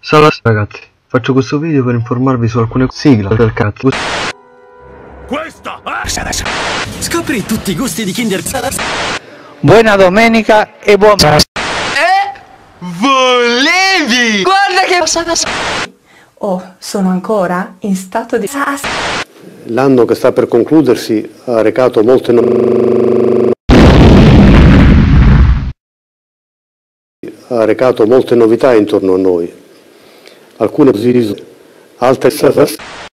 Salve ragazzi, faccio questo video per informarvi su alcune sigle del cazzo. Questa Scopri tutti i gusti di Kinder. Buona domenica e buon... Volevi! Guarda che... Oh, sono ancora in stato di... L'anno che sta per concludersi ha recato molte novità intorno a noi. Alcune così, altre